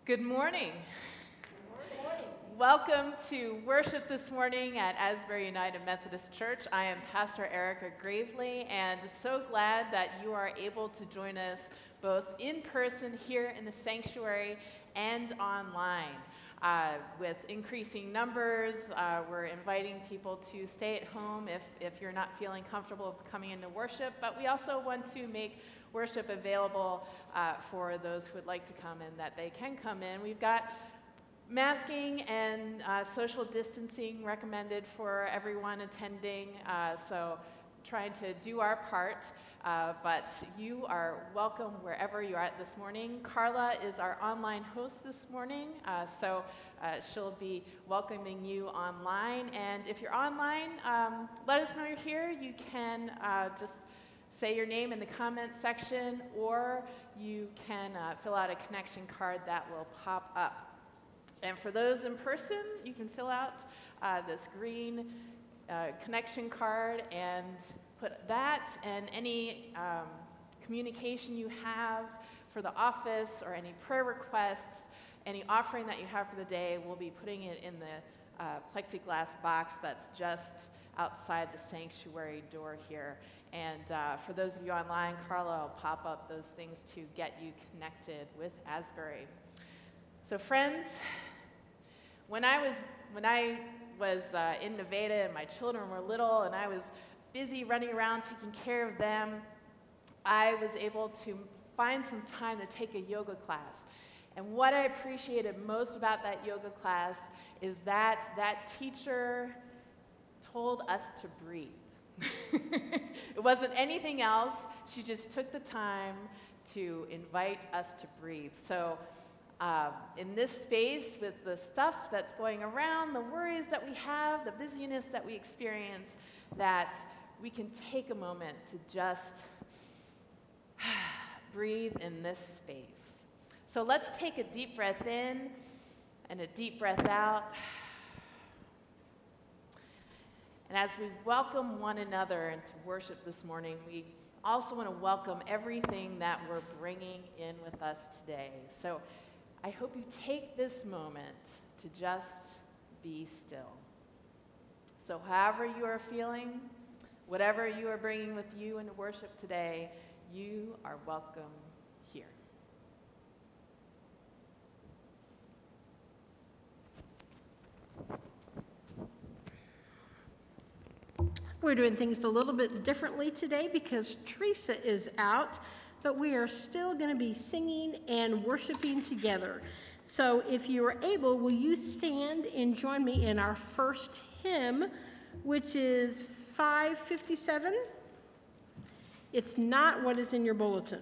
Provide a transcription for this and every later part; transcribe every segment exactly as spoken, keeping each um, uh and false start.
Good morning. Good morning. Welcome to worship this morning at Asbury United Methodist Church. I am Pastor Erica Gravely, and so glad that you are able to join us both in person here in the sanctuary and online. Uh, with increasing numbers, uh, we're inviting people to stay at home if, if you're not feeling comfortable with coming into worship, but we also want to make worship available uh, for those who would like to come in, that they can come in. We've got masking and uh, social distancing recommended for everyone attending, uh, so trying to do our part, uh, but you are welcome wherever you are at this morning. Carla is our online host this morning, uh, so uh, she'll be welcoming you online, and if you're online, um, let us know you're here. You can uh, just say your name in the comment section, or you can uh, fill out a connection card that will pop up. And for those in person, you can fill out uh, this green uh, connection card and put that and any um, communication you have for the office or any prayer requests, any offering that you have for the day, we'll be putting it in the uh, plexiglass box that's just outside the sanctuary door here. And uh, for those of you online, Carla will pop up those things to get you connected with Asbury. So friends, when I was, when I was uh, in Nevada and my children were little and I was busy running around taking care of them, I was able to find some time to take a yoga class. And what I appreciated most about that yoga class is that that teacher told us to breathe. It wasn't anything else. She just took the time to invite us to breathe. So uh, in this space, with the stuff that's going around, the worries that we have, the busyness that we experience, that we can take a moment to just breathe in this space. So let's take a deep breath in and a deep breath out. And as we welcome one another into worship this morning, we also want to welcome everything that we're bringing in with us today. So I hope you take this moment to just be still. So however you are feeling, whatever you are bringing with you into worship today, you are welcome here. We're doing things a little bit differently today because Teresa is out, but we are still going to be singing and worshiping together. So if you are able, will you stand and join me in our first hymn, which is five fifty-seven? It's not what is in your bulletin.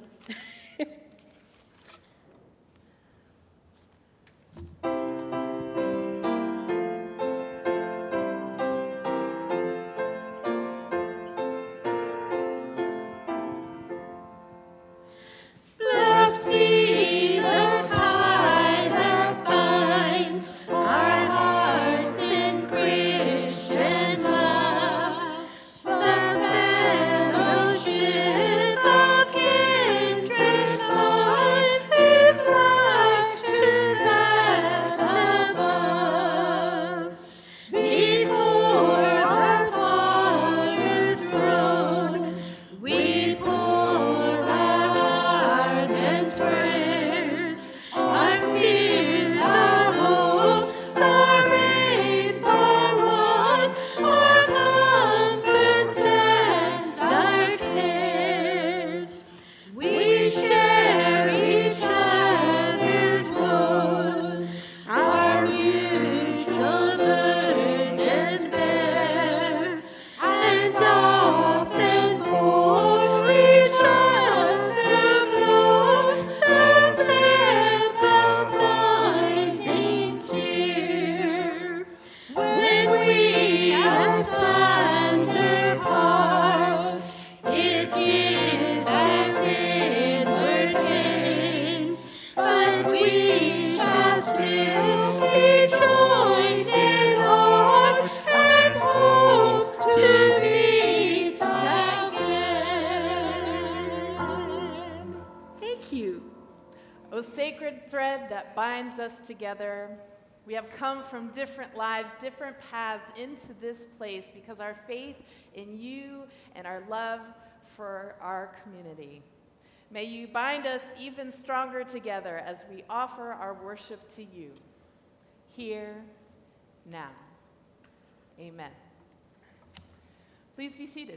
thread that binds us together. We have come from different lives, different paths into this place because our faith in you and our love for our community. May you bind us even stronger together as we offer our worship to you, here, now. Amen. Please be seated.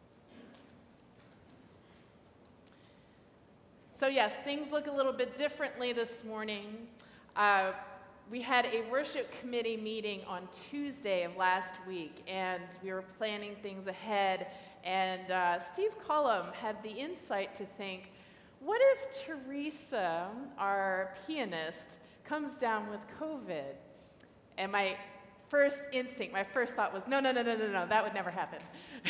So yes, things look a little bit differently this morning. Uh, we had a worship committee meeting on Tuesday of last week, and we were planning things ahead, and uh, Steve Cullum had the insight to think, what if Teresa, our pianist, comes down with COVID? And my first instinct, my first thought was, no, no, no, no, no, no, that would never happen.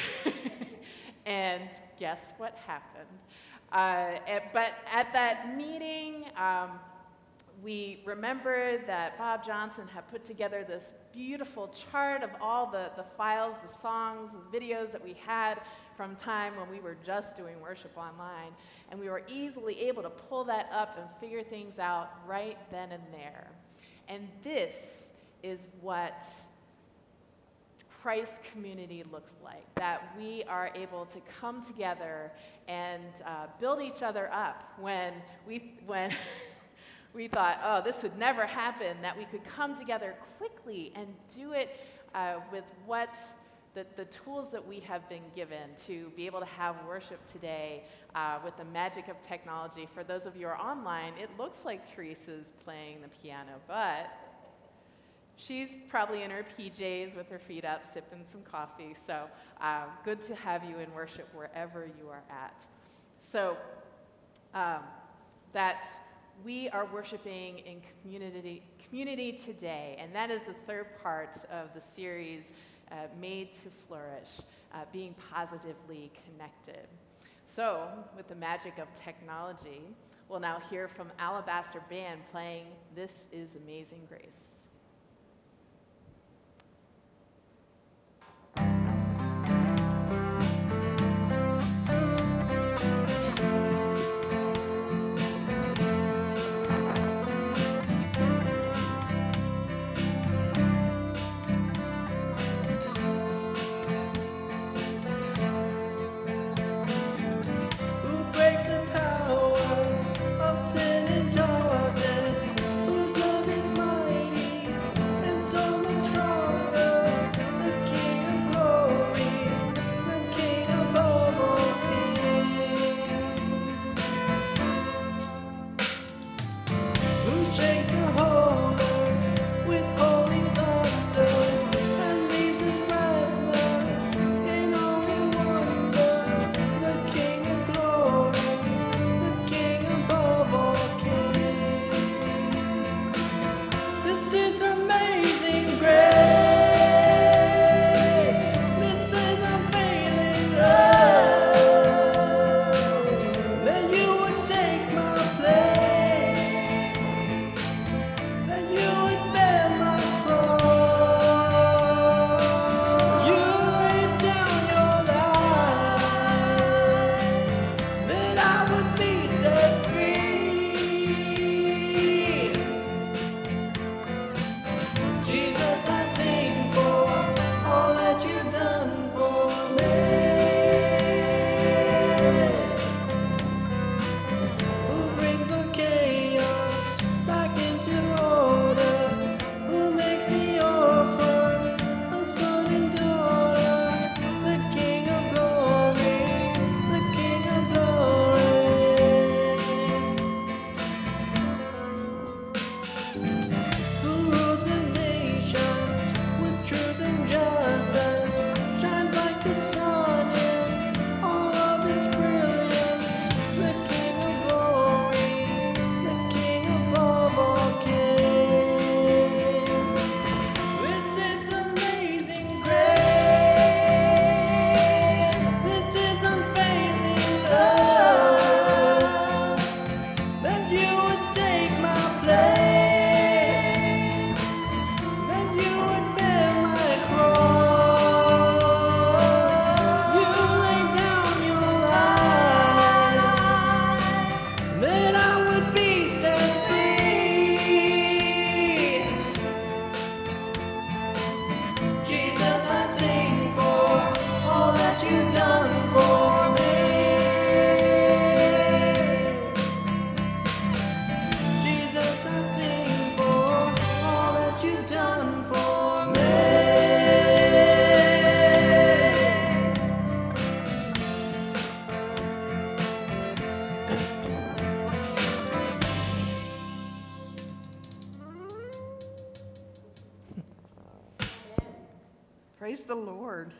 And guess what happened? Uh, at, but at that meeting, um, we remembered that Bob Johnson had put together this beautiful chart of all the, the files, the songs, the videos that we had from time when we were just doing worship online. And we were easily able to pull that up and figure things out right then and there. And this is what Christ's community looks like, that we are able to come together and uh, build each other up when we, when we thought, oh, this would never happen, that we could come together quickly and do it uh, with what the, the tools that we have been given to be able to have worship today uh, with the magic of technology. For those of you who are online, it looks like Teresa's playing the piano, but she's probably in her P Js with her feet up, sipping some coffee. So uh, good to have you in worship wherever you are at. So um, that we are worshiping in community, community today, and that is the third part of the series, uh, Made to Flourish, uh, being positively connected. So with the magic of technology, we'll now hear from Alabaster Band playing This Is Amazing Grace. Praise the Lord.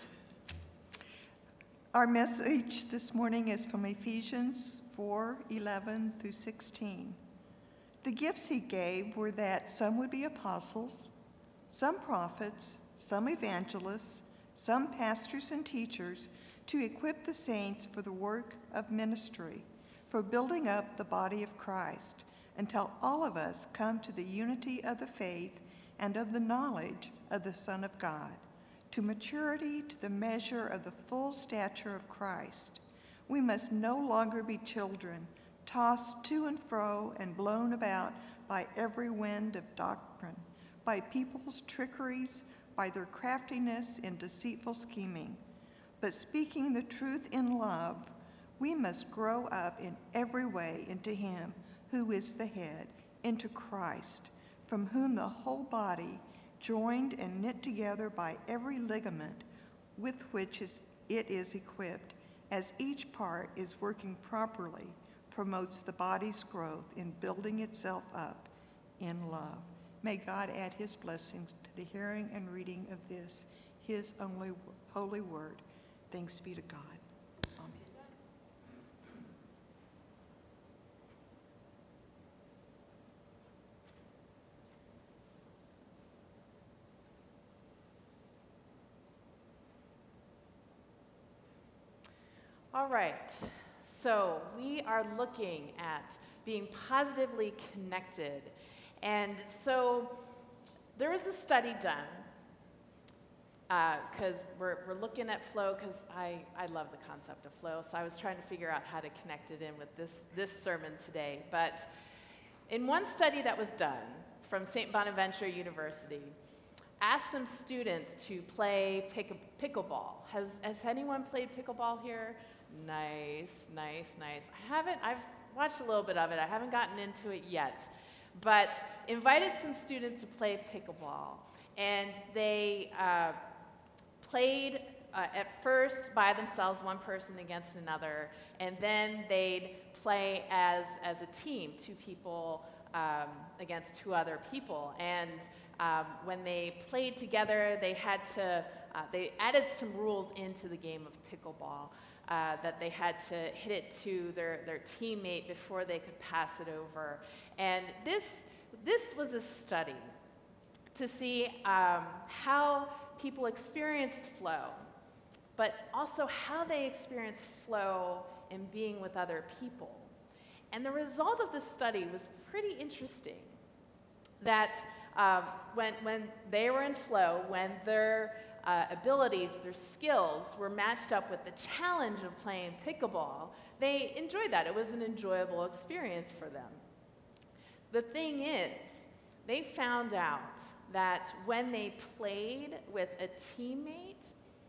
Our message this morning is from Ephesians four, eleven through sixteen. The gifts he gave were that some would be apostles, some prophets, some evangelists, some pastors and teachers, to equip the saints for the work of ministry, for building up the body of Christ, until all of us come to the unity of the faith and of the knowledge of the Son of God, to maturity, to the measure of the full stature of Christ. We must no longer be children, tossed to and fro and blown about by every wind of doctrine, by people's trickeries, by their craftiness and deceitful scheming. But speaking the truth in love, we must grow up in every way into him who is the head, into Christ, from whom the whole body, joined and knit together by every ligament with which is, it is equipped, as each part is working properly, promotes the body's growth in building itself up in love. May God add his blessings to the hearing and reading of this, his only holy word. Thanks be to God. Amen. All right, so we are looking at being positively connected. And so there was a study done, because uh, we're, we're looking at flow, because I, I love the concept of flow, so I was trying to figure out how to connect it in with this, this sermon today. But in one study that was done from Saint Bonaventure University, asked some students to play pick, pickleball. Has, has anyone played pickleball here? Nice, nice, nice. I haven't, I've watched a little bit of it. I haven't gotten into it yet. But invited some students to play pickleball. And they uh, played uh, at first by themselves, one person against another. And then they'd play as, as a team, two people um, against two other people. And um, when they played together, they had to, uh, they added some rules into the game of pickleball. Uh, that they had to hit it to their, their teammate before they could pass it over. And this, this was a study to see um, how people experienced flow, but also how they experienced flow in being with other people. And the result of this study was pretty interesting, that um, when, when they were in flow, when their Uh, abilities, their skills were matched up with the challenge of playing pickleball, they enjoyed that. It was an enjoyable experience for them. The thing is, they found out that when they played with a teammate,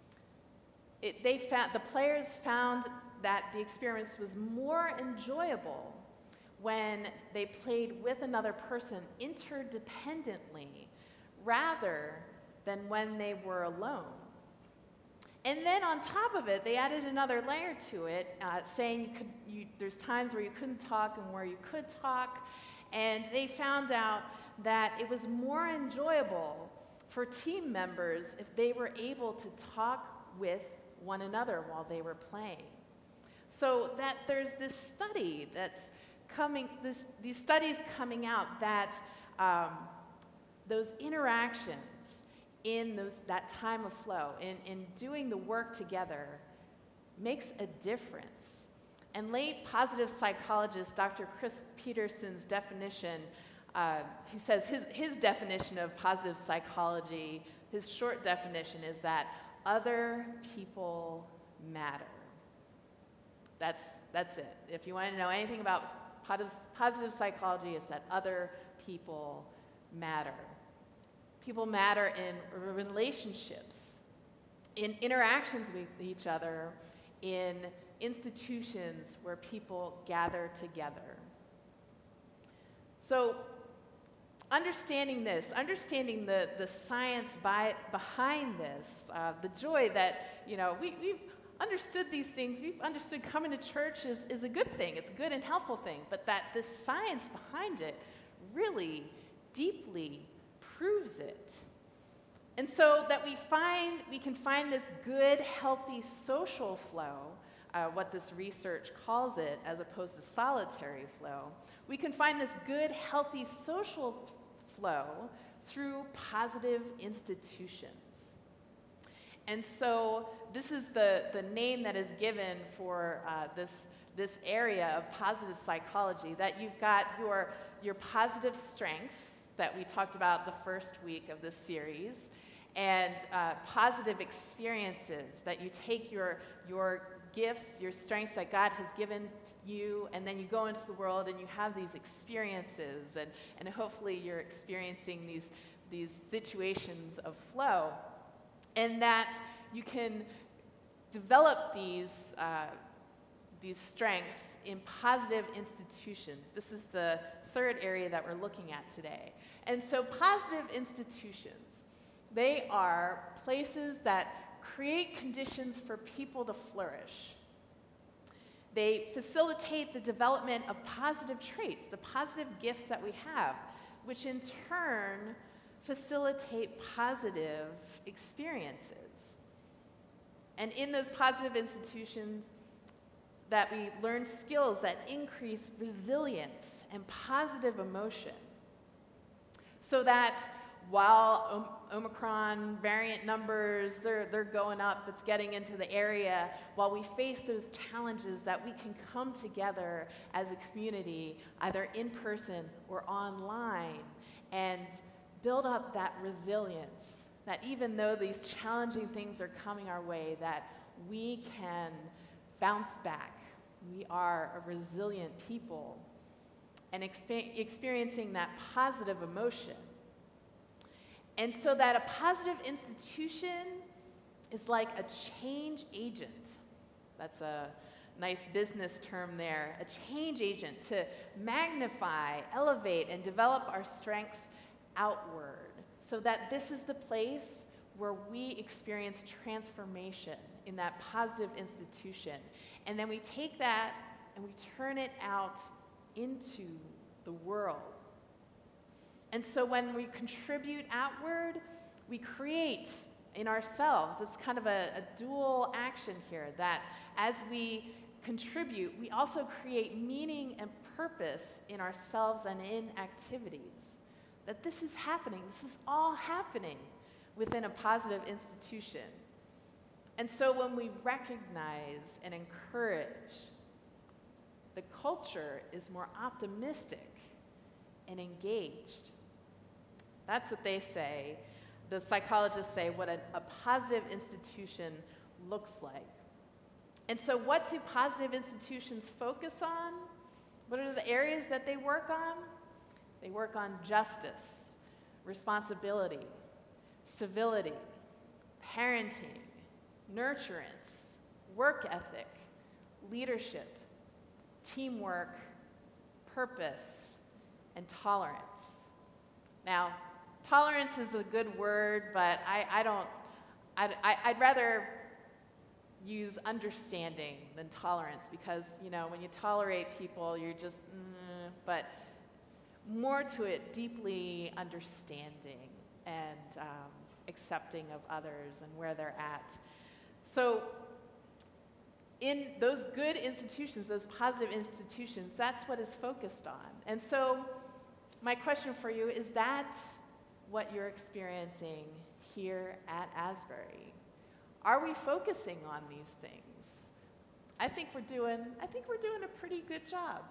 it, they found, the players found that the experience was more enjoyable when they played with another person interdependently rather than when they were alone. And then on top of it, they added another layer to it, uh, saying you could, you, there's times where you couldn't talk and where you could talk. And they found out that it was more enjoyable for team members if they were able to talk with one another while they were playing. So that there's this study that's coming, this, these studies coming out that um, those interactions in those, that time of flow, in, in doing the work together, makes a difference. And late positive psychologist Doctor Chris Peterson's definition, uh, he says his, his definition of positive psychology, his short definition is that other people matter. That's, that's it. If you want to know anything about positive, positive psychology, it's that other people matter. People matter in relationships, in interactions with each other, in institutions where people gather together. So understanding this, understanding the, the science by, behind this, uh, the joy that, you know, we, we've understood these things, we've understood coming to church is, is a good thing, it's a good and helpful thing, but that the science behind it really deeply proves it. And so that we find, we can find this good, healthy social flow, uh, what this research calls it, as opposed to solitary flow. We can find this good, healthy social th- flow through positive institutions. And so this is the, the name that is given for uh, this, this area of positive psychology, that you've got your, your positive strengths that we talked about the first week of this series, and uh, positive experiences, that you take your, your gifts, your strengths that God has given to you, and then you go into the world and you have these experiences, and, and hopefully you're experiencing these, these situations of flow, and that you can develop these, uh, these strengths in positive institutions. This is the third area that we're looking at today. And so positive institutions, they are places that create conditions for people to flourish. They facilitate the development of positive traits, the positive gifts that we have, which in turn facilitate positive experiences. And in those positive institutions, that we learn skills that increase resilience and positive emotion, so that while Omicron variant numbers, they're, they're going up, it's getting into the area, while we face those challenges, that we can come together as a community, either in person or online, and build up that resilience, that even though these challenging things are coming our way, that we can bounce back. We are a resilient people, and expe- experiencing that positive emotion. And so that a positive institution is like a change agent. That's a nice business term there. A change agent to magnify, elevate, and develop our strengths outward, so that this is the place where we experience transformation in that positive institution. And then we take that and we turn it out into the world. And so when we contribute outward, we create in ourselves. It's kind of a, a dual action here, that as we contribute, we also create meaning and purpose in ourselves and in activities. That this is happening, this is all happening within a positive institution. And so when we recognize and encourage, the culture is more optimistic and engaged. That's what they say. The psychologists say what a, a positive institution looks like. And so what do positive institutions focus on? What are the areas that they work on? They work on justice, responsibility, civility, parenting, nurturance, work ethic, leadership, teamwork, purpose, and tolerance. Now, tolerance is a good word, but I, I don't, I'd, I'd rather use understanding than tolerance, because, you know, when you tolerate people, you're just, mm, but more to it, deeply understanding and um, accepting of others and where they're at. So in those good institutions, those positive institutions, that's what is focused on. And so my question for you, is that what you're experiencing here at Asbury? Are we focusing on these things? I think we're doing, I think we're doing a pretty good job.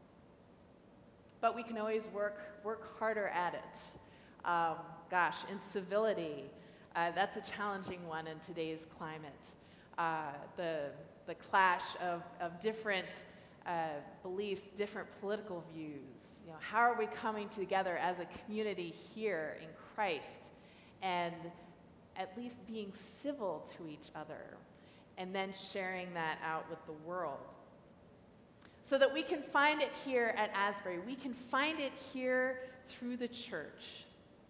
But we can always work, work harder at it. Um, gosh, in civility, uh, that's a challenging one in today's climate. Uh, the, the clash of, of different uh, beliefs, different political views. You know, how are we coming together as a community here in Christ and at least being civil to each other, and then sharing that out with the world? So that we can find it here at Asbury. We can find it here through the church.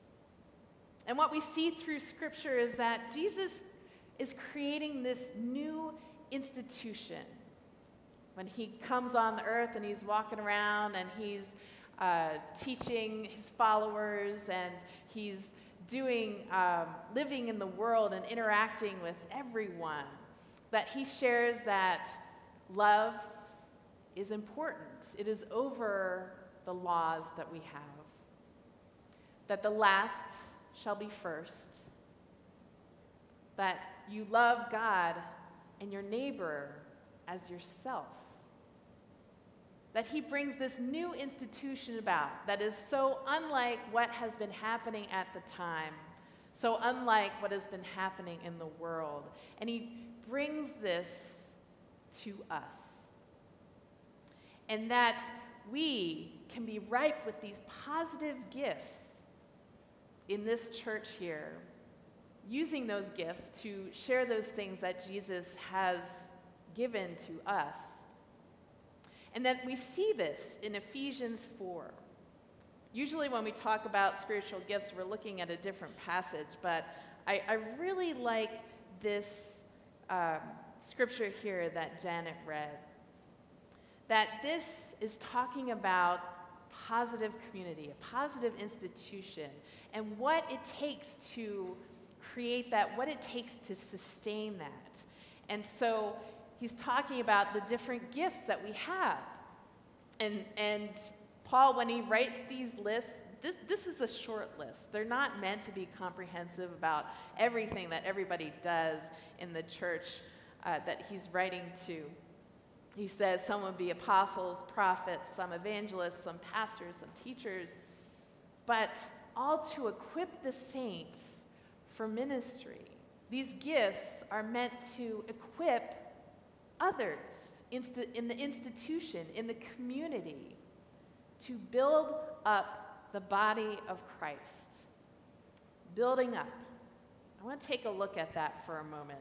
And what we see through Scripture is that Jesus is creating this new institution. When he comes on the earth and he's walking around and he's uh, teaching his followers and he's doing, um, living in the world and interacting with everyone, that he shares that love is important. It is over the laws that we have. That the last shall be first. That you love God and your neighbor as yourself. That he brings this new institution about that is so unlike what has been happening at the time, so unlike what has been happening in the world. And he brings this to us. And that we can be ripe with these positive gifts in this church here, using those gifts to share those things that Jesus has given to us. And that we see this in Ephesians four. Usually when we talk about spiritual gifts, we're looking at a different passage, but I, I really like this um, scripture here that Janet read. That this is talking about positive community, a positive institution, and what it takes to create that, what it takes to sustain that. And so he's talking about the different gifts that we have. And, and Paul, when he writes these lists, this, this is a short list. They're not meant to be comprehensive about everything that everybody does in the church uh, that he's writing to. He says some would be apostles, prophets, some evangelists, some pastors, some teachers, but all to equip the saints for ministry. These gifts are meant to equip others in the institution, in the community, to build up the body of Christ. Building up. I want to take a look at that for a moment.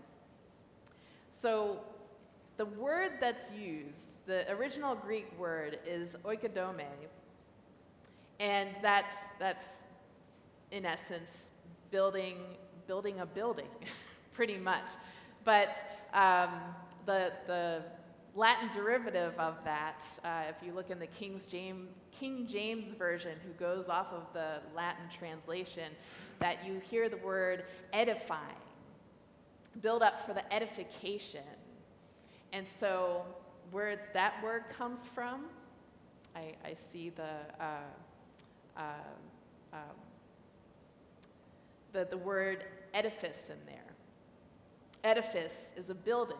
So, the word that's used, the original Greek word is oikodome, and that's, that's in essence, building, building a building, pretty much. But um, the, the Latin derivative of that, uh, if you look in the King's James, King James Version, who goes off of the Latin translation, that you hear the word edifying, build up for the edification. And so where that word comes from, I, I see the, uh, uh, um, the, the word edifice in there. Edifice is a building.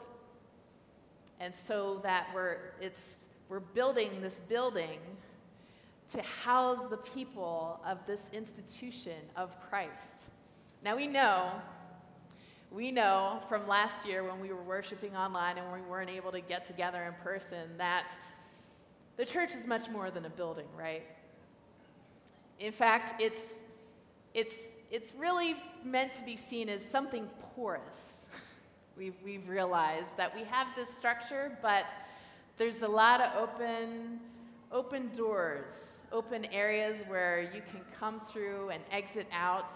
And so that we're, it's, we're building this building to house the people of this institution of Christ. Now we know We know from last year when we were worshiping online and we weren't able to get together in person that the church is much more than a building, right? In fact, it's, it's, it's really meant to be seen as something porous. We've, we've realized that we have this structure, but there's a lot of open, open doors, open areas where you can come through and exit out.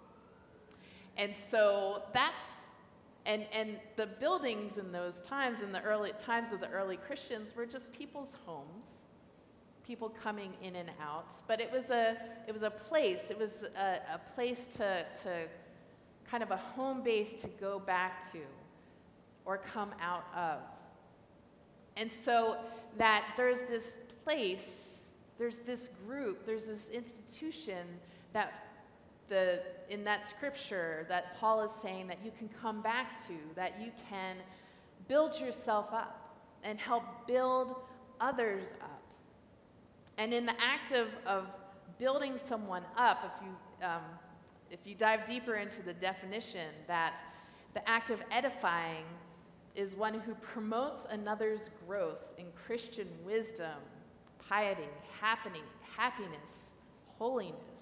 And so that's, and, and the buildings in those times, in the early times of the early Christians, were just people's homes, people coming in and out. But it was a, it was a place, it was a, a place to, to kind of a home base to go back to or come out of. And so that there's this place, there's this group, there's this institution that The, in that scripture that Paul is saying that you can come back to, that you can build yourself up and help build others up. And in the act of, of building someone up, if you, um, if you dive deeper into the definition, that the act of edifying is one who promotes another's growth in Christian wisdom, piety, happening, happiness, holiness.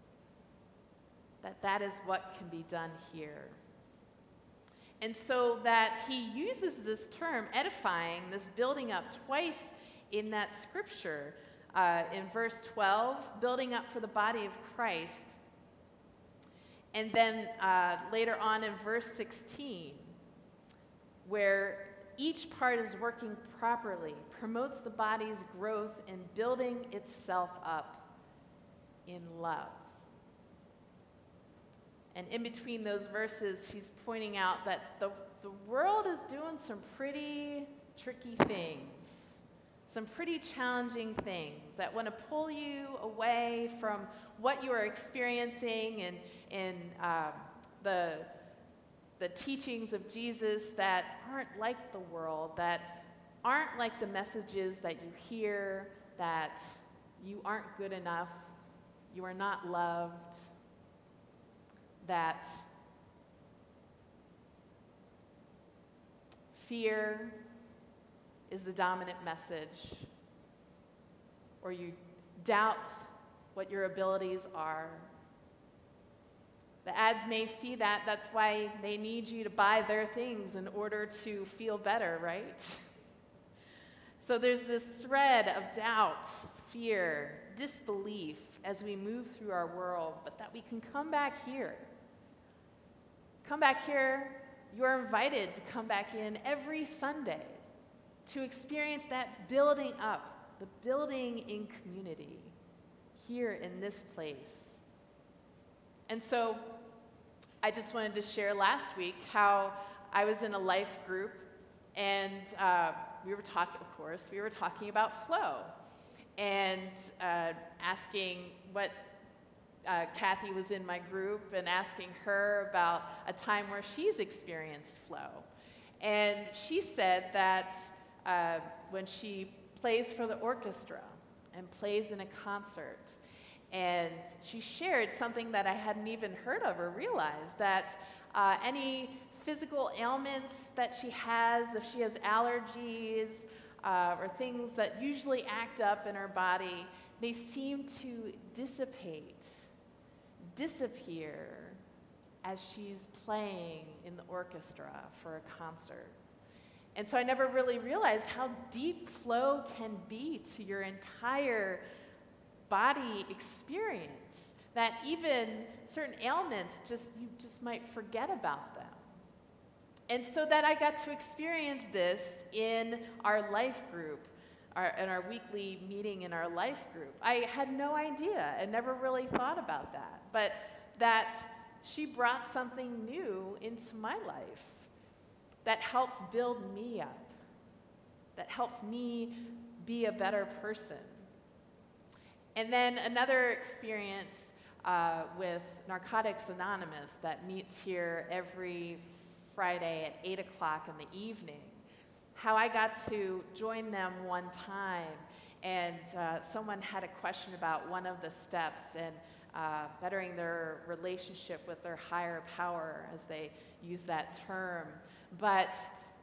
That that is what can be done here. And so that he uses this term, edifying, this building up, twice in that scripture. Uh, in verse twelve, building up for the body of Christ. And then uh, later on in verse sixteen, where each part is working properly, promotes the body's growth in building itself up in love. And in between those verses, he's pointing out that the, the world is doing some pretty tricky things, some pretty challenging things that want to pull you away from what you are experiencing in, in uh, the, the teachings of Jesus that aren't like the world, that aren't like the messages that you hear, that you aren't good enough, you are not loved, that fear is the dominant message, or you doubt what your abilities are. The ads may see that. That's why they need you to buy their things in order to feel better, right? So there's this thread of doubt, fear, disbelief as we move through our world, but that we can come back here. Come back here. You're invited to come back in every Sunday to experience that building up, the building in community here in this place. And so I just wanted to share last week how I was in a life group, and uh, we were talking, of course, we were talking about flow and uh, asking what uh, Kathy was in my group and asking her about a time where she's experienced flow. And she said that uh, when she plays for the orchestra and plays in a concert, and she shared something that I hadn't even heard of or realized, that uh, any physical ailments that she has, if she has allergies uh, or things that usually act up in her body, they seem to dissipate, disappear as she's playing in the orchestra for a concert. And so I never really realized how deep flow can be to your entire body experience, that even certain ailments, just you just might forget about them. And so that I got to experience this in our life group, our, in our weekly meeting in our life group. I had no idea and never really thought about that, but that she brought something new into my life that helps build me up, that helps me be a better person. And then another experience uh, with Narcotics Anonymous that meets here every Friday at eight o'clock in the evening. How I got to join them one time, and uh, someone had a question about one of the steps and uh, bettering their relationship with their higher power, as they use that term. But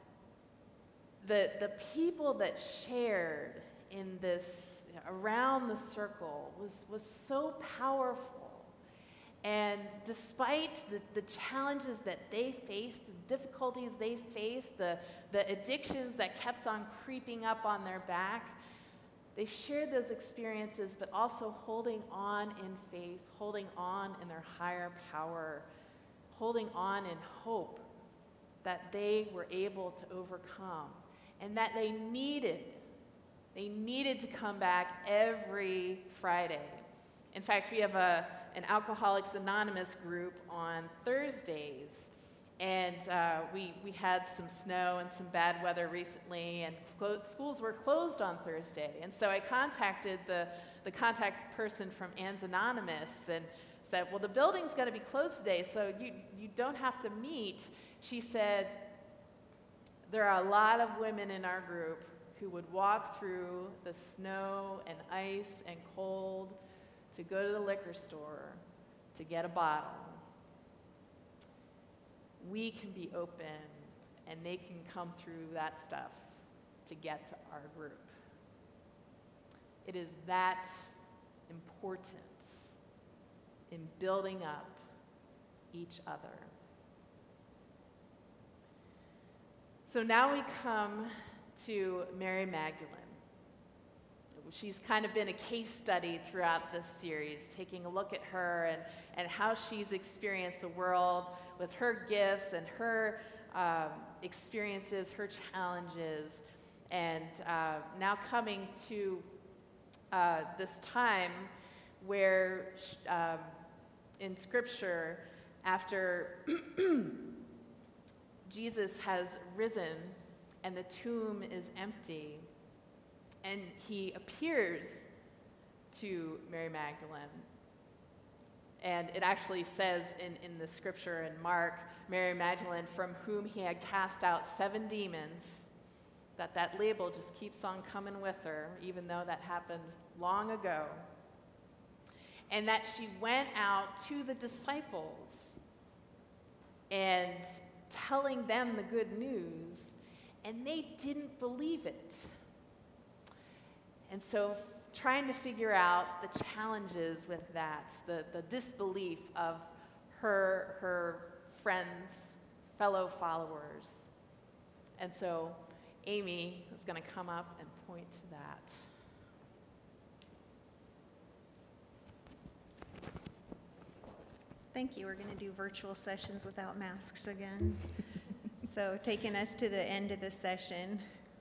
the, the people that shared in this, around the circle, was, was so powerful. And despite the, the challenges that they faced, the difficulties they faced, the, the addictions that kept on creeping up on their back, they shared those experiences, but also holding on in faith, holding on in their higher power, holding on in hope that they were able to overcome, and that they needed, they needed to come back every Friday. In fact, we have a an Alcoholics Anonymous group on Thursdays, and uh, we, we had some snow and some bad weather recently, and schools were closed on Thursday. And so I contacted the, the contact person from Anne's Anonymous and said, well, the building's going to be closed today, so you, you don't have to meet. She said, there are a lot of women in our group who would walk through the snow and ice and cold to go to the liquor store to get a bottle. We can be open, and they can come through that stuff to get to our group. It is that important in building up each other. So now we come to Mary Magdalene. She's kind of been a case study throughout this series, taking a look at her and, and how she's experienced the world with her gifts and her um, experiences, her challenges, and uh, now coming to uh, this time where um, in Scripture after Jesus has risen and the tomb is empty, and he appears to Mary Magdalene. And it actually says in, in the scripture in Mark, Mary Magdalene, from whom he had cast out seven demons, that that label just keeps on coming with her, even though that happened long ago. And that she went out to the disciples and telling them the good news, and they didn't believe it. And so trying to figure out the challenges with that, the, the disbelief of her, her friends, fellow followers. And so Amy is going to come up and point to that. Thank you. We're going to do virtual sessions without masks again. So taking us to the end of the session,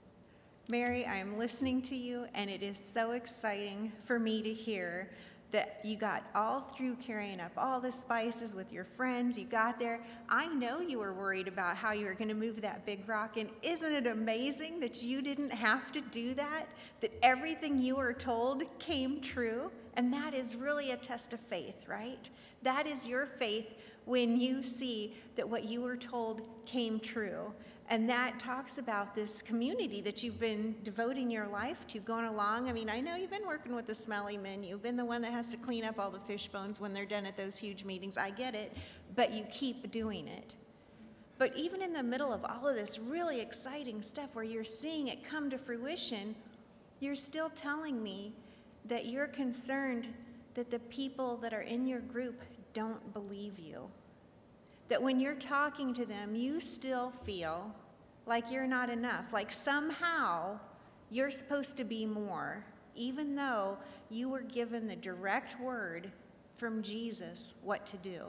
Mary, I am listening to you, and it is so exciting for me to hear that you got all through carrying up all the spices with your friends. You got there. I know you were worried about how you were going to move that big rock, and isn't it amazing that you didn't have to do that, that everything you were told came true? And that is really a test of faith, right? That is your faith when you see that what you were told came true. And that talks about this community that you've been devoting your life to, going along. I mean, I know you've been working with the smelly men. You've been the one that has to clean up all the fish bones when they're done at those huge meetings. I get it, but you keep doing it. But even in the middle of all of this really exciting stuff where you're seeing it come to fruition, you're still telling me that you're concerned that the people that are in your group don't believe you. That when you're talking to them, you still feel like you're not enough, like somehow you're supposed to be more, even though you were given the direct word from Jesus what to do.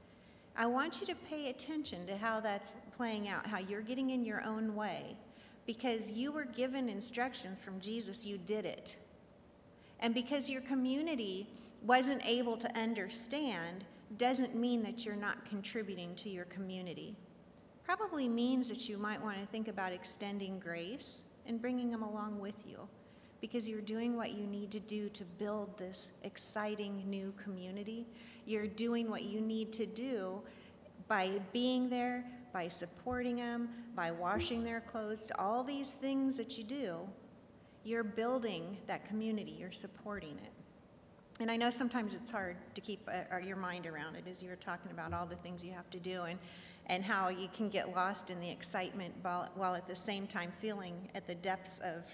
I want you to pay attention to how that's playing out, how you're getting in your own way, because you were given instructions from Jesus, you did it. And because your community wasn't able to understand, doesn't mean that you're not contributing to your community. Probably means that you might want to think about extending grace and bringing them along with you, because you're doing what you need to do to build this exciting new community. You're doing what you need to do by being there, by supporting them, by washing their clothes, all these things that you do. You're building that community, you're supporting it. And I know sometimes it's hard to keep uh, your mind around it as you're talking about all the things you have to do, and, and how you can get lost in the excitement while, while at the same time feeling at the depths of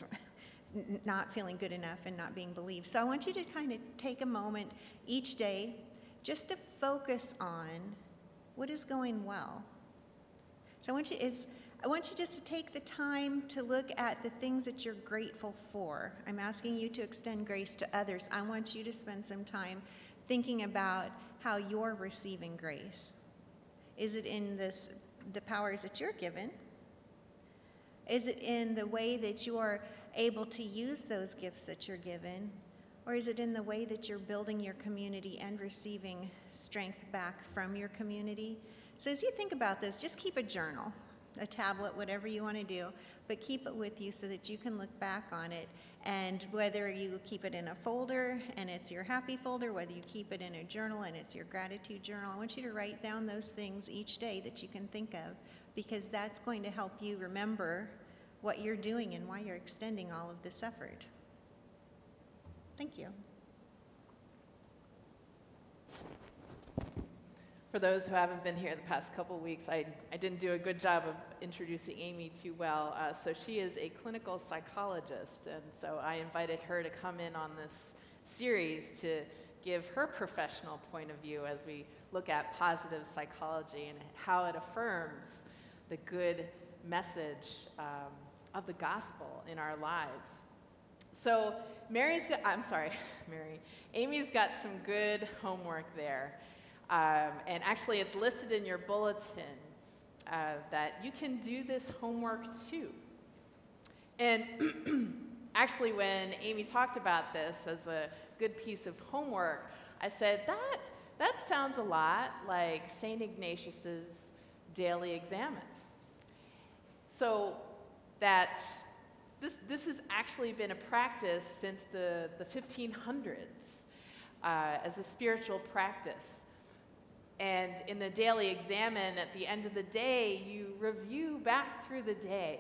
not feeling good enough and not being believed. So I want you to kind of take a moment each day just to focus on what is going well. So I want you, it's, I want you just to take the time to look at the things that you're grateful for. I'm asking you to extend grace to others. I want you to spend some time thinking about how you're receiving grace. Is it in this, the powers that you're given? Is it in the way that you are able to use those gifts that you're given? Or is it in the way that you're building your community and receiving strength back from your community? So as you think about this, just keep a journal, a tablet, whatever you want to do, but keep it with you so that you can look back on it. And whether you keep it in a folder and it's your happy folder, whether you keep it in a journal and it's your gratitude journal, I want you to write down those things each day that you can think of, because that's going to help you remember what you're doing and why you're extending all of this effort. Thank you. For those who haven't been here the past couple weeks, I, I didn't do a good job of introducing Amy too well. Uh, so she is a clinical psychologist, and so I invited her to come in on this series to give her professional point of view as we look at positive psychology and how it affirms the good message um, of the gospel in our lives. So Mary's got, I'm sorry, Mary, Amy's got some good homework there. Um, and actually, it's listed in your bulletin uh, that you can do this homework too. And actually, when Amy talked about this as a good piece of homework, I said, that, that sounds a lot like Saint Ignatius's daily examen. So that this, this has actually been a practice since the, the fifteen hundreds uh, as a spiritual practice. And in the daily examen, at the end of the day, you review back through the day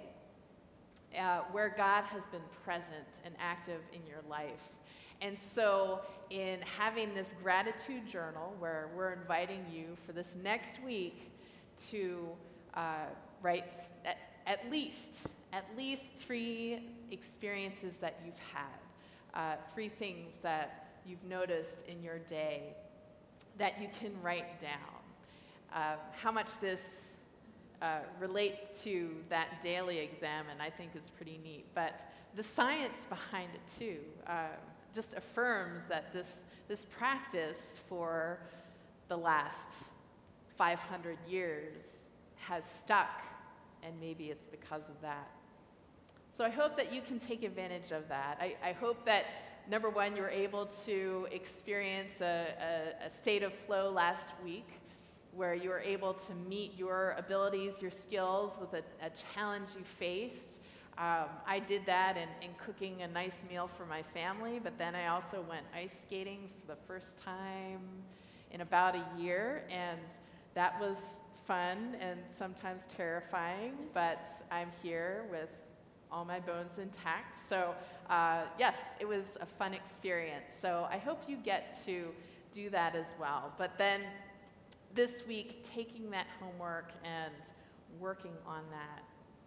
uh, where God has been present and active in your life. And so in having this gratitude journal, where we're inviting you for this next week to uh, write at, at least, at least three experiences that you've had, uh, three things that you've noticed in your day that you can write down. Uh, how much this uh, relates to that daily examen, I think, is pretty neat. But the science behind it, too, uh, just affirms that this, this practice for the last five hundred years has stuck, and maybe it's because of that. So I hope that you can take advantage of that. I, I hope that, number one, you were able to experience a, a, a state of flow last week where you were able to meet your abilities, your skills with a, a challenge you faced. Um, I did that in, in cooking a nice meal for my family, but then I also went ice skating for the first time in about a year, and that was fun and sometimes terrifying, but I'm here with all my bones intact. So uh, yes, it was a fun experience. So I hope you get to do that as well. But then this week, taking that homework and working on that.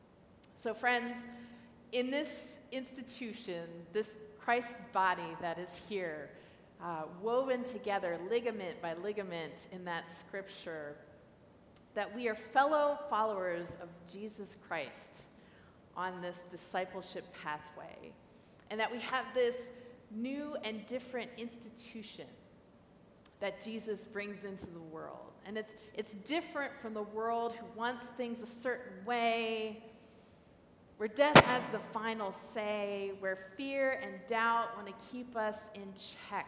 So friends, in this institution, this Christ's body that is here, uh, woven together ligament by ligament in that scripture, that we are fellow followers of Jesus Christ on this discipleship pathway, and that we have this new and different institution that Jesus brings into the world. And it's, it's different from the world who wants things a certain way, where death has the final say, where fear and doubt want to keep us in check.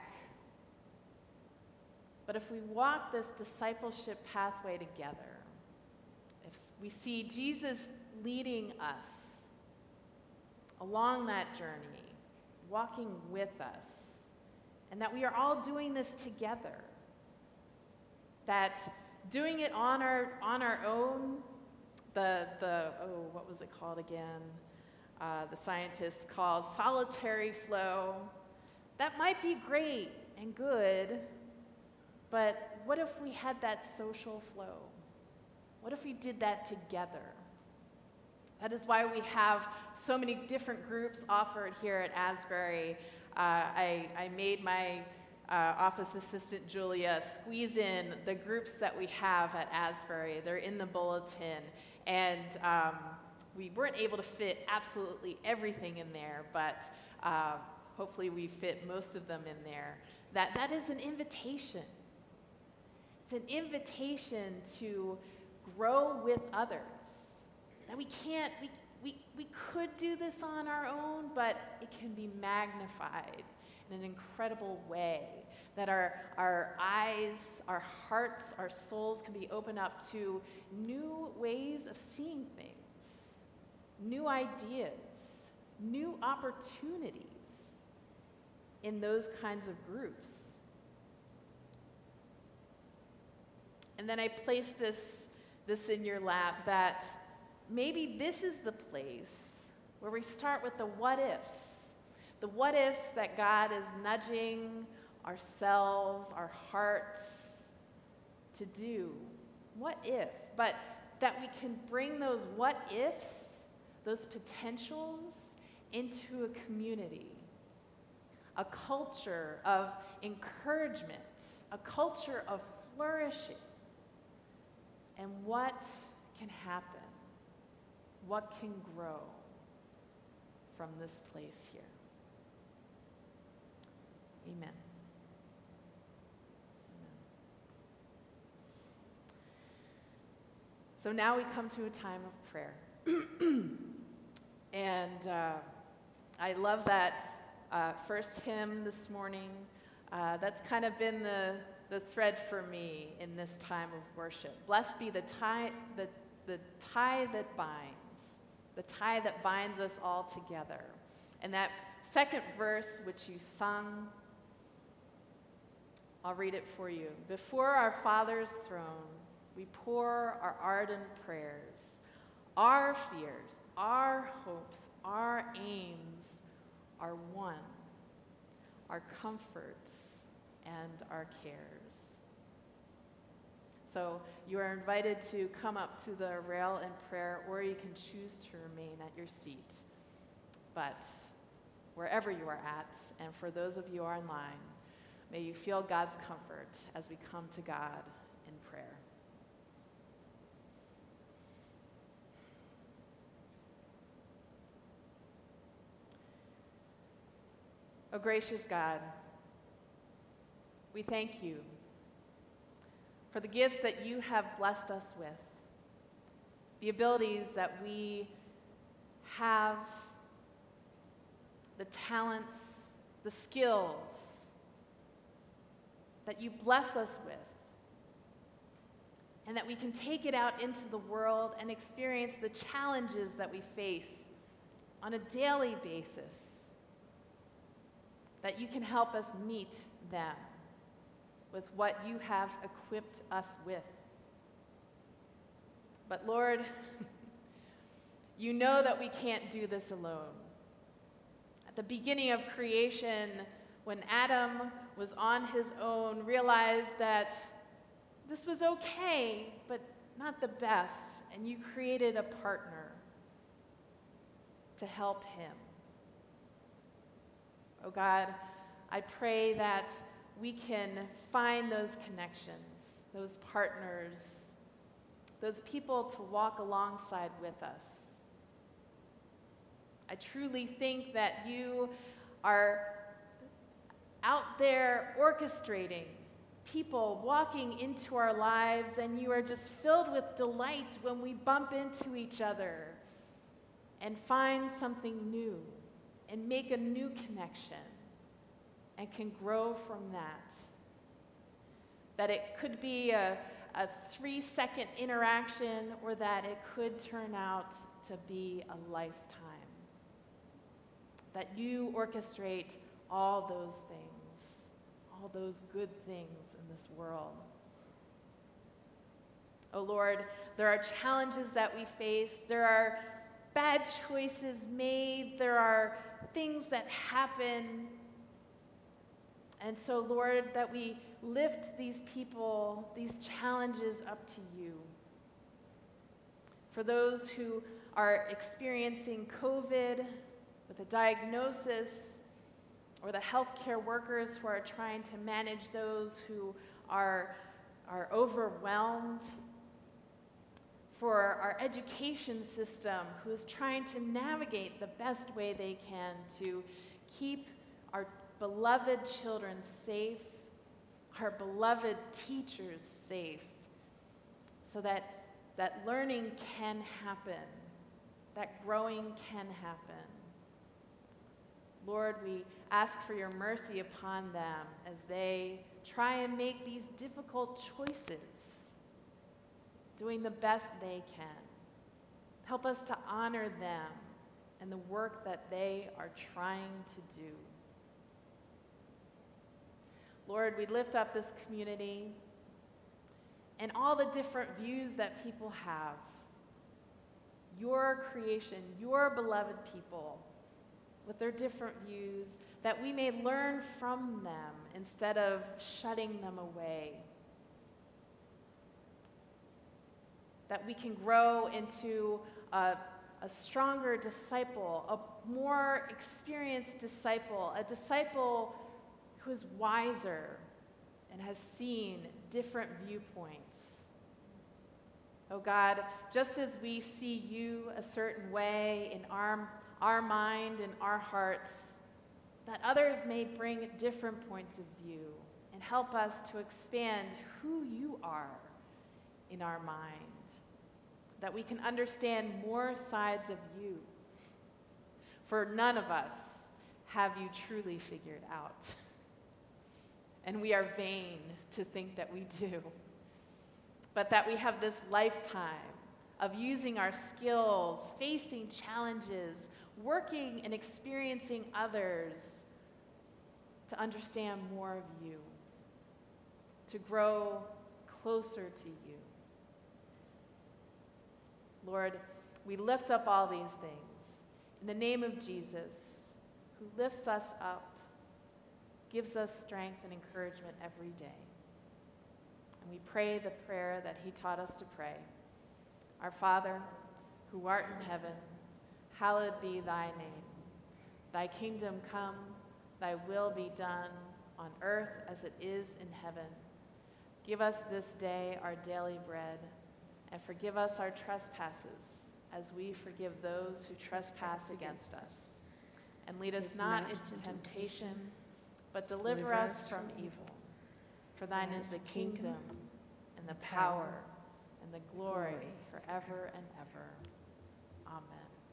But if we walk this discipleship pathway together, if we see Jesus leading us along that journey, walking with us, and that we are all doing this together, that doing it on our, on our own, the, the, oh, what was it called again? Uh, the scientists called solitary flow. That might be great and good, but what if we had that social flow? What if we did that together? That is why we have so many different groups offered here at Asbury. Uh, I, I made my uh, office assistant, Julia, squeeze in the groups that we have at Asbury. They're in the bulletin. And um, we weren't able to fit absolutely everything in there, but uh, hopefully we fit most of them in there. That, that is an invitation. It's an invitation to grow with others. That we can't, we, we, we could do this on our own, but it can be magnified in an incredible way. That our, our eyes, our hearts, our souls can be opened up to new ways of seeing things, new ideas, new opportunities in those kinds of groups. And then I place this, this in your lap, that maybe this is the place where we start with the what ifs. The what ifs that God is nudging ourselves, our hearts to do. What if? But that we can bring those what ifs, those potentials, into a community, a culture of encouragement, a culture of flourishing. And what can happen? What can grow from this place here? Amen. Amen. So now we come to a time of prayer. And uh, I love that uh, first hymn this morning. Uh, that's kind of been the, the thread for me in this time of worship. Blessed be the tie, the, the tie that binds, the tie that binds us all together. And that second verse, which you sung, I'll read it for you. Before our Father's throne, we pour our ardent prayers. Our fears, our hopes, our aims are one, our comforts and our cares. So you are invited to come up to the rail in prayer, or you can choose to remain at your seat. But wherever you are at, and for those of you online, may you feel God's comfort as we come to God in prayer. O gracious God, we thank you for the gifts that you have blessed us with, the abilities that we have, the talents, the skills that you bless us with, and that we can take it out into the world and experience the challenges that we face on a daily basis, that you can help us meet them with what you have equipped us with. But Lord, you know that we can't do this alone. At the beginning of creation, when Adam was on his own, realized that this was okay, but not the best, and you created a partner to help him. Oh God, I pray that we can find those connections, those partners, those people to walk alongside with us. I truly think that you are out there orchestrating people walking into our lives, and you are just filled with delight when we bump into each other and find something new and make a new connection and can grow from that. That it could be a, a three-second interaction, or that it could turn out to be a lifetime. That you orchestrate all those things, all those good things in this world. Oh Lord, there are challenges that we face. There are bad choices made. There are things that happen. And so, Lord, that we lift these people, these challenges up to you. For those who are experiencing COVID with a diagnosis, or the healthcare workers who are trying to manage those who are, are overwhelmed, for our education system who is trying to navigate the best way they can to keep our beloved children safe, our beloved teachers safe, so that, that learning can happen, that growing can happen. Lord, we ask for your mercy upon them as they try and make these difficult choices, doing the best they can. Help us to honor them and the work that they are trying to do. Lord, we lift up this community and all the different views that people have. Your creation, your beloved people, with their different views, that we may learn from them instead of shutting them away. That we can grow into a, a stronger disciple, a more experienced disciple, a disciple who is wiser and has seen different viewpoints. Oh God, just as we see you a certain way in our, our mind and our hearts, that others may bring different points of view and help us to expand who you are in our mind, that we can understand more sides of you. For none of us have you truly figured out. and we are vain to think that we do. But that we have this lifetime of using our skills, facing challenges, working and experiencing others to understand more of you, to grow closer to you. Lord, we lift up all these things in the name of Jesus, who lifts us up, gives us strength and encouragement every day. And we pray the prayer that he taught us to pray. Our Father, who art in heaven, hallowed be thy name. Thy kingdom come, thy will be done on earth as it is in heaven. Give us this day our daily bread, and forgive us our trespasses, as we forgive those who trespass against us. And lead us not into temptation, but deliver us from evil. For thine is the kingdom, and the power, and the glory forever and ever. Amen.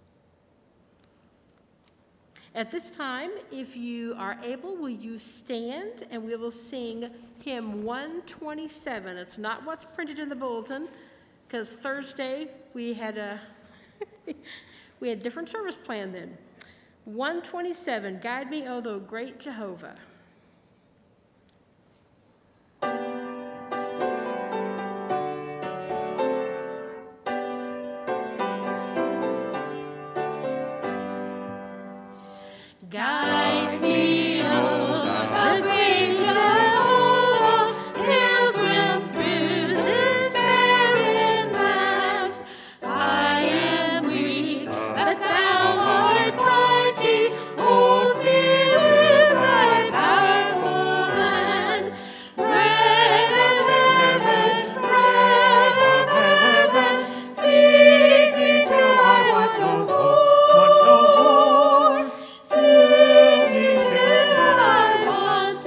At this time, if you are able, will you stand and we will sing hymn one twenty-seven. It's not what's printed in the bulletin, because Thursday we had a we had different service plan then. one twenty-seven, Guide Me, O thou great Jehovah. Guide me, O the great Jehovah, pilgrim through this barren land. I am weak, but thou art mighty. Hold me with thy powerful hand. Bread of heaven, bread of heaven, feed me till I want no more, want no more. Fill me till I want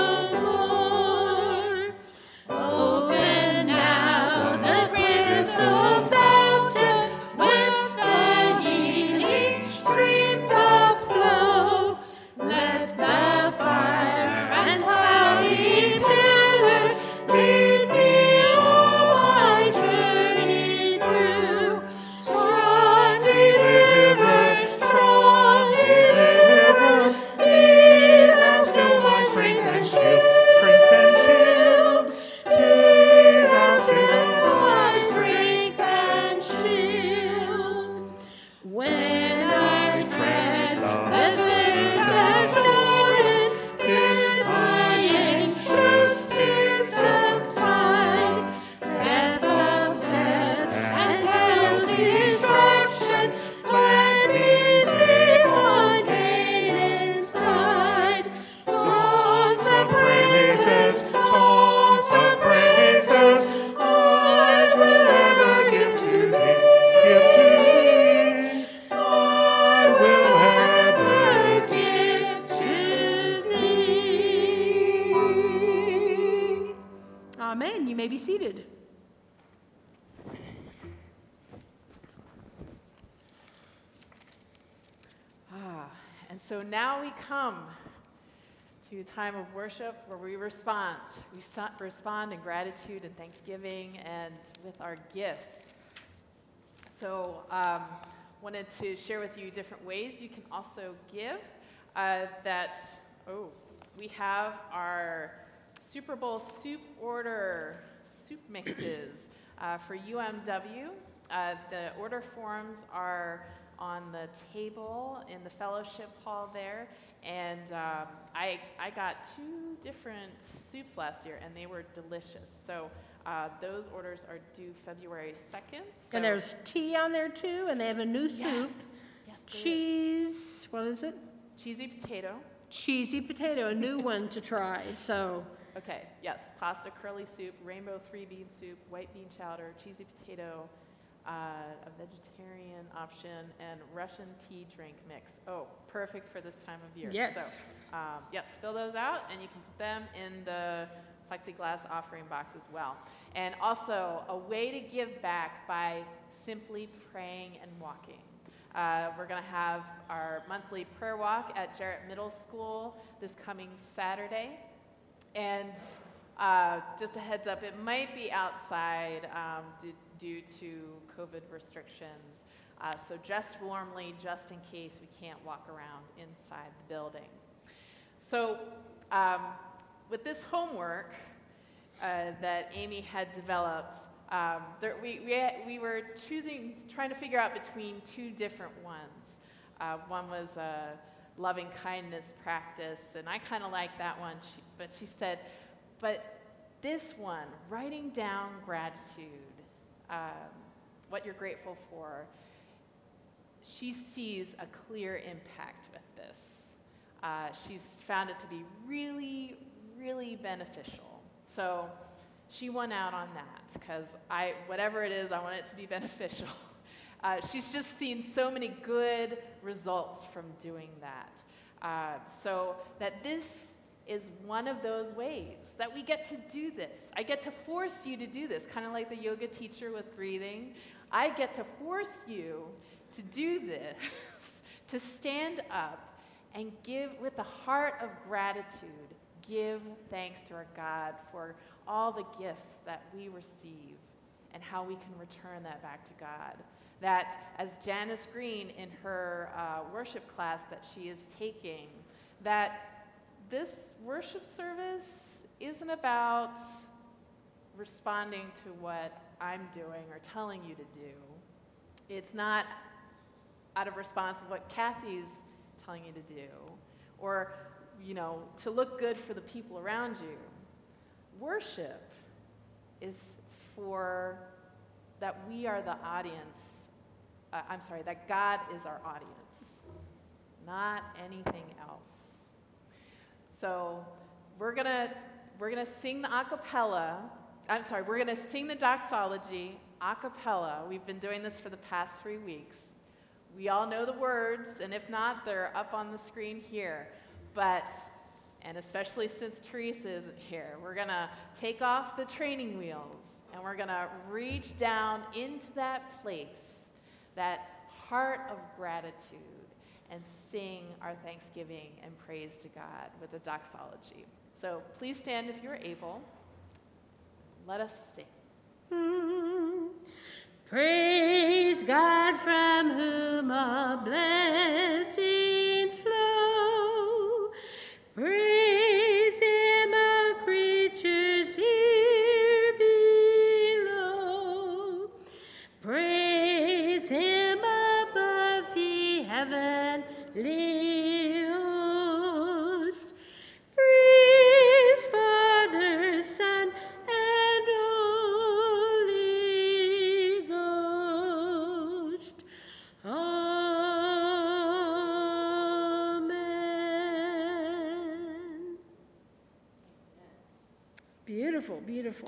no more. Open now the crystal fountain, whence the healing stream doth flow. Let the fire and cloudy pillar lead me all my journey through. Strong deliver, strong deliver, be thou still my strength and shield, strength and shield. Be thou still my strength and shield. When I tread the victor's garden, bid my anxious fears subside. Death of death and hell's destruction, let me sleep on Canaan's side. Songs of praises, songs of praises, I will ever give to thee, give to thee. I will ever give to thee. Amen. You may be seated. Ah, and so now we come to a time of worship where we respond. We st- respond in gratitude and thanksgiving and with our gifts. So um, wanted to share with you different ways you can also give. Uh, that, oh, we have our Super Bowl soup order soup mixes uh, for U M W. Uh, the order forms are on the table in the fellowship hall there, and um, I, I got two different soups last year, and they were delicious. So uh, those orders are due February second. So And there's tea on there too, and they have a new soup. Yes, there is. Cheese, what is it? Cheesy potato. Cheesy potato, a new one to try. So, Okay, yes, pasta curly soup, rainbow three bean soup, white bean chowder, cheesy potato, uh, a vegetarian option, and Russian tea drink mix. Oh, perfect for this time of year. Yes. So, um, yes, fill those out, and you can put them in the plexiglass offering box as well. And also, a way to give back by simply praying and walking. Uh, we're going to have our monthly prayer walk at Jarrett Middle School this coming Saturday. and uh, just a heads up, it might be outside um, due, due to COVID restrictions. Uh, so dress warmly just in case we can't walk around inside the building. So um, with this homework uh, that Amy had developed, um, there, we, we, we were choosing, trying to figure out between two different ones. Uh, one was a loving kindness practice, and I kind of like that one, she, but she said, but this one, writing down gratitude, um, what you're grateful for, she sees a clear impact with this. Uh, she's found it to be really, really beneficial. So she won out on that, because I, whatever it is, I want it to be beneficial. Uh, she's just seen so many good results from doing that. Uh, so that this is one of those ways that we get to do this. I get to force you to do this, kind of like the yoga teacher with breathing. I get to force you to do this, to stand up and give, with the heart of gratitude, give thanks to our God for all the gifts that we receive and how we can return that back to God. That, as Janice Green in her uh, worship class that she is taking, that this worship service isn't about responding to what I'm doing or telling you to do. It's not out of response to what Kathy's telling you to do, or, you know, to look good for the people around you. Worship is for that we are the audience. Uh, I'm sorry, that God is our audience, not anything else. So we're gonna we're gonna sing the a cappella. I'm sorry, we're gonna sing the doxology a cappella. We've been doing this for the past three weeks. We all know the words, and if not, they're up on the screen here. But, and especially since Teresa isn't here, we're gonna take off the training wheels, and we're gonna reach down into that place, that heart of gratitude, and sing our thanksgiving and praise to God with the doxology. So please stand if you're able. Let us sing. Mm. Praise God, from whom all blessings flow. Praise Him, all creatures here below. Praise Him above, ye heavenly hosts. Praise Father, Son, and Holy Ghost. Amen. Beautiful, beautiful.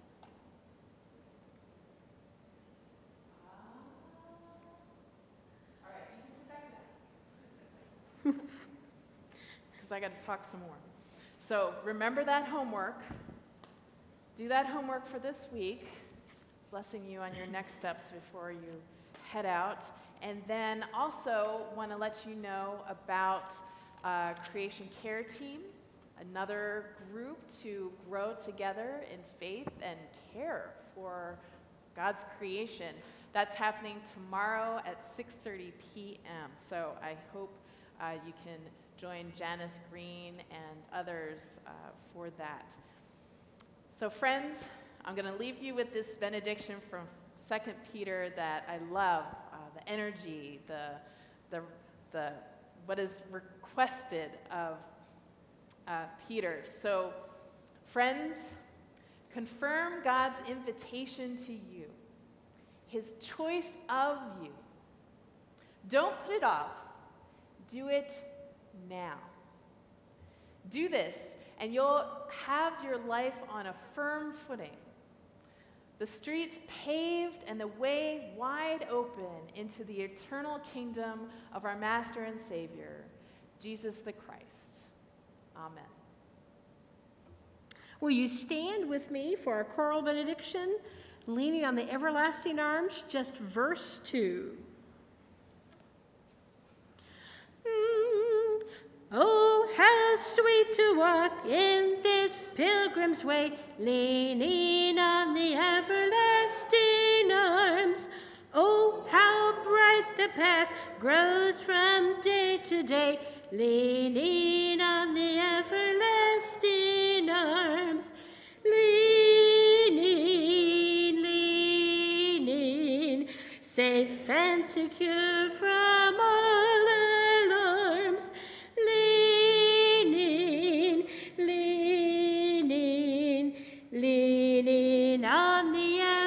All right, you can sit back down. Because I got to talk some more. So remember that homework. Do that homework for this week. Blessing you on your next steps before you head out. And then also want to let you know about uh, Creation Care Team, another group to grow together in faith and care for God's creation. That's happening tomorrow at six thirty p m So I hope uh, you can join Janice Green and others uh, for that. So friends, I'm going to leave you with this benediction from Second Peter that I love, uh, the energy, the, the, the, what is requested of uh, Peter. So friends, confirm God's invitation to you, His choice of you. Don't put it off. Do it now. Do this, and you'll have your life on a firm footing. The streets paved and the way wide open into the eternal kingdom of our Master and Savior, Jesus the Christ. Amen. Will you stand with me for our choral benediction, leaning on the everlasting arms, just verse two. Mm. Oh, how sweet to walk in this pilgrim's way, leaning on the everlasting arms. Oh, how bright the path grows from day to day, leaning on the everlasting arms. Leaning, leaning, safe and secure from all alarms. Leaning, leaning, leaning on the